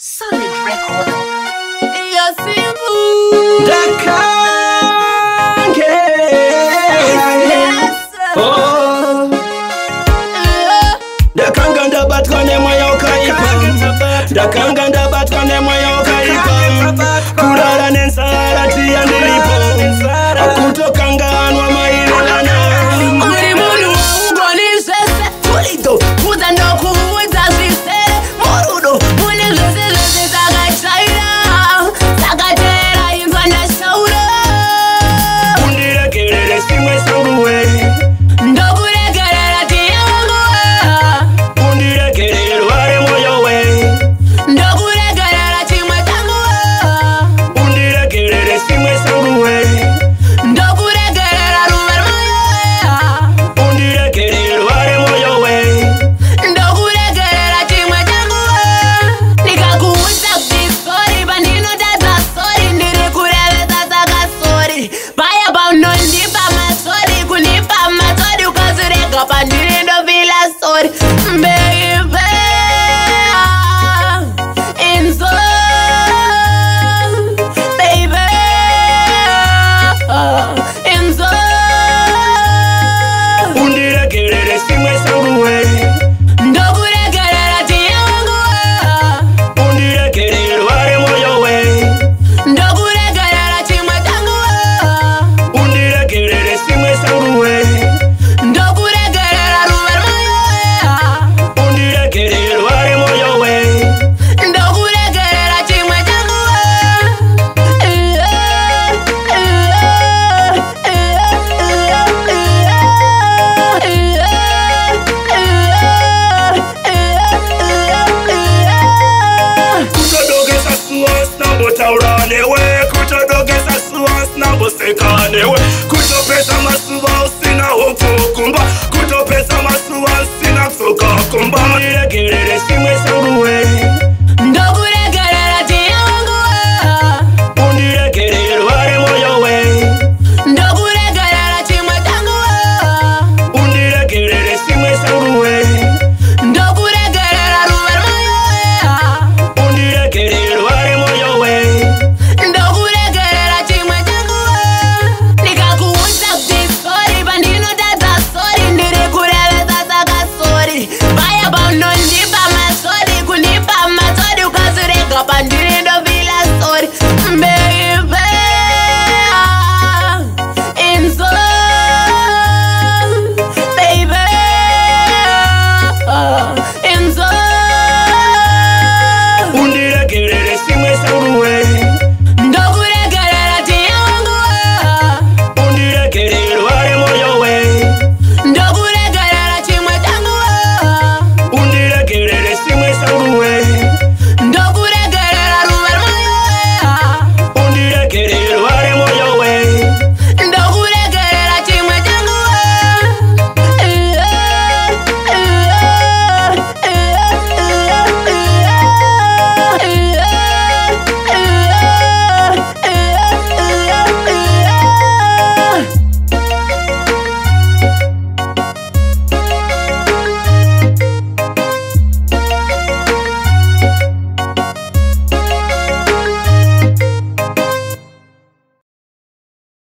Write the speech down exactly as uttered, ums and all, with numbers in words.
Solid record. You're simple. Oh, Dakanganda batkane moyo kaipa. Dakanganda batkane moyo kaipa. Kurara nensara tia nilipo. Akutoka anwa mailana. Uri munu ugoni sese Kulito Kuta ndoku uweza sise Morudo Mune lese lese Saka chaira Saka tera Infanda shaura Undiregerere simwe sanguwe. Ndokuregerera tiya wanguwe Undiregerere ware moyo we. Ndokuregerera chimwe changuwe Undiregerere simwe sanguwe. Ndokuregerera ruver moyo Undiregerere ware moyo we. Ndokuregerera chimwe changuwe Nikakuuza kudisori Pandino data sori Ndiri kurevesa saka sori Paya pauno ndipa masori Kunipa masori Ukazirega pandiri ndovila sori Baby Inso Baby Inso Undiregerere simwe sanguwe. Ndokuregerera tiya wanguwe Undiregerere ware moyo we. Ndokuregerera chimwe changuwe Undiregerere simwe sanguwe. Ndokuregerera ruver moyo Undiregerere ware moyo we. Ndokuregerera chimwe changuwe Kutodogesa suwas na botaurane we. Kutodogesa suwas na bosekane we. Kutopesa masuwa usina hofu kumba. Kutopesa masuwa usina kusoka kumba. Undiregerere simwe sanguwe. Ndokuregerera tiya wanguwe Undiregerere ware moyo we. Ndokuregerera chimwe changuwe Undiregerere simwe sanguwe. Ndokuregerera ruver moyo Undiregerere ware moyo we. Ndokuregerera chimwe changuwe Nikakuuza kudisori Pandino data sori Ndiri kurevesa saka sori Paya pauno ndipa masori Kunipa masori Ukazirega pandiri